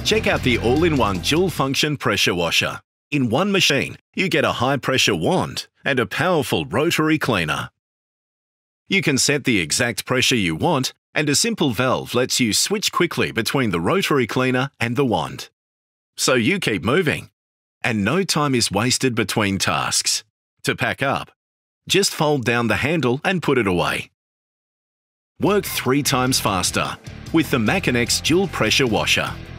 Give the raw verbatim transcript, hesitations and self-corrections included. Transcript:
Check out the all-in-one dual-function pressure washer. In one machine, you get a high-pressure wand and a powerful rotary cleaner. You can set the exact pressure you want, and a simple valve lets you switch quickly between the rotary cleaner and the wand. So you keep moving, and no time is wasted between tasks. To pack up, just fold down the handle and put it away. Work three times faster with the Makinex dual pressure washer.